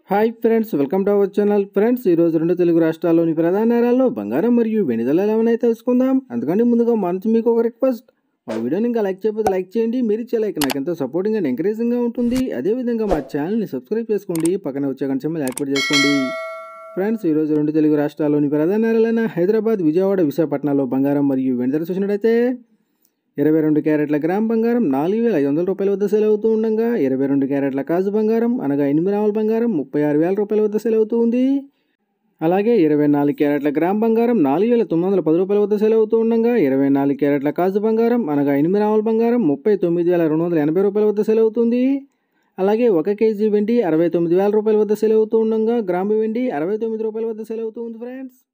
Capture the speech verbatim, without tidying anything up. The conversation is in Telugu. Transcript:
Hi friends, welcome to our channel. Friends, ఈరోజు రెండు తెలుగు రాష్ట్రాల్లోని ప్రధాన నగరాల్లో బంగారం మరియు వెండి ధరలు ఎలా ఉన్నాయో తెలుసుకుందాం. అందుకని ముందుగా మా నుంచి మీకు ఒక రిక్వెస్ట్, మా వీడియోని ఇంకా లైక్ చేయకపోతే లైక్ చేయండి. మీరు ఇచ్చే లైక్ నాకు ఎంతో సపోర్టింగ్ అండ్ ఎంకరేజింగ్గా ఉంటుంది. అదేవిధంగా మా ఛానల్ని సబ్స్క్రైబ్ చేసుకోండి, పక్కన వచ్చే గంట సింబల్ యాక్టివేట్ చేసుకోండి. ఫ్రెండ్స్, ఈరోజు రెండు తెలుగు రాష్ట్రాల్లోని ప్రధాన నగరాలైన హైదరాబాద్, విజయవాడ, విశాఖపట్నంలో బంగారం మరియు వెండి ధరలు చూసినట్టయితే ఇరవై రెండు క్యారెట్ల గ్రామ్ బంగారం నాలుగు వేల ఐదు వందల రూపాయల వద్ద సేల్ అవుతూ ఉండగా, ఇరవై రెండు క్యారెట్ల కాజు బంగారం అనగా ఎనిమిది గ్రాముల బంగారం ముప్పై ఆరు వేల రూపాయల వద్ద సేల్ అవుతూ ఉంది. అలాగే ఇరవై నాలుగు క్యారెట్ల గ్రామ్ బంగారం నాలుగు వేల తొమ్మిది వందల పది రూపాయల వద్ద సేల్ అవుతూ ఉండగా, ఇరవై నాలుగు క్యారెట్ల కాజు బంగారం అనగా ఎనిమిది గ్రాముల బంగారం ముప్పై తొమ్మిది వేల రెండు వందల ఎనభై రూపాయల వద్ద సేల్ అవుతుంది. అలాగే ఒక కేజీ వెండి అరవై తొమ్మిది వేల రూపాయల వద్ద సేల్ అవుతూ ఉండగా, గ్రాము వెండి అరవై తొమ్మిది రూపాయల వద్ద సేల్ అవుతూ ఉంది. ఫ్రెండ్స్,